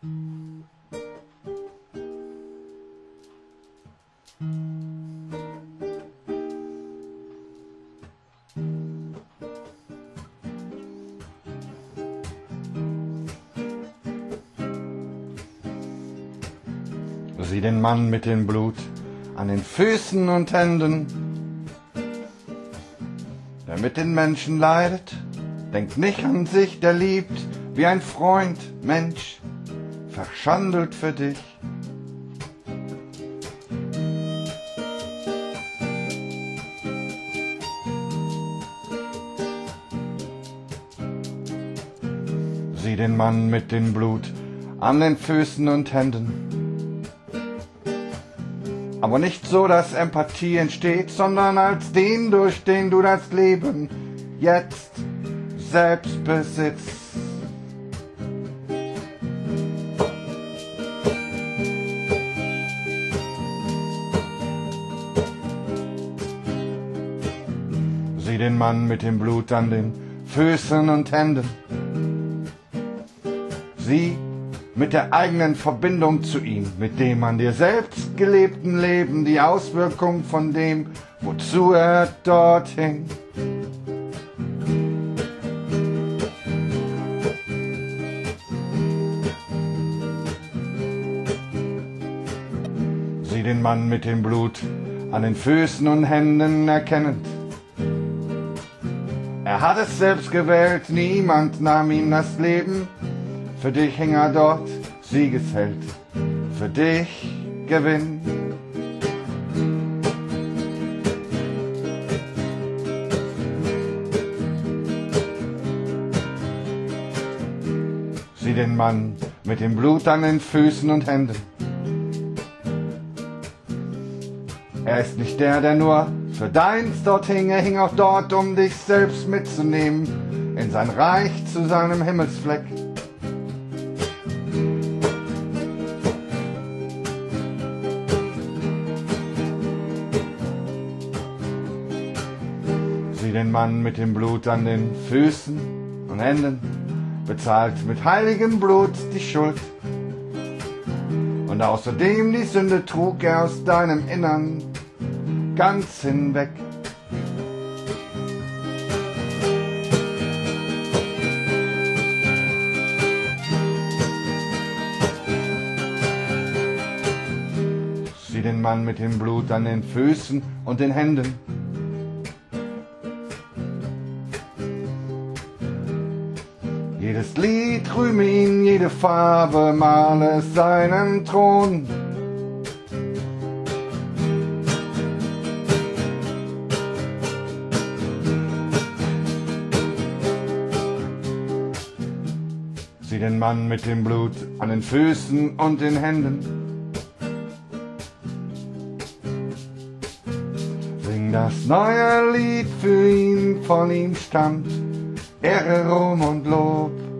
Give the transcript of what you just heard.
Sieh den Mann mit dem Blut an den Füßen und Händen, der mit den Menschen leidet, denkt nicht an sich, der liebt wie ein Freund, Mensch, verschandelt für dich. Sieh den Mann mit dem Blut an den Füßen und Händen, aber nicht so, dass Empathie entsteht, sondern als den, durch den du das Leben jetzt selbst besitzt. Sieh den Mann mit dem Blut an den Füßen und Händen. Sieh mit der eigenen Verbindung zu ihm, mit dem an dir selbst gelebten Leben, die Auswirkung von dem, wozu er dort hing. Sieh den Mann mit dem Blut an den Füßen und Händen erkennend. Er hat es selbst gewählt, niemand nahm ihm das Leben. Für dich hing er dort, Siegesheld, für dich Gewinn. Sieh den Mann mit dem Blut an den Füßen und Händen. Er ist nicht der, der nur für deins dort hing, er hing auch dort, um dich selbst mitzunehmen in sein Reich zu seinem Himmelsfleck. Sieh den Mann mit dem Blut an den Füßen und Händen, bezahlt mit heiligem Blut die Schuld. Und außerdem die Sünde trug er aus deinem Innern ganz hinweg. Sieh den Mann mit dem Blut an den Füßen und den Händen. Jedes Lied rühme ihn, jede Farbe male seinen Thron. Sieh den Mann mit dem Blut an den Füßen und den Händen. Sing das neue Lied für ihn, von ihm stammt Ehre, Ruhm und Lob.